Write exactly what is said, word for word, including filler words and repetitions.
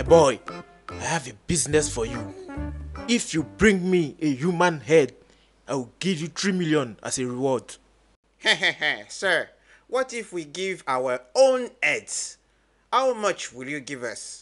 boy, I have a business for you. If you bring me a human head, I will give you three million as a reward. Hehehe, sir, what if we give our own heads? How much will you give us?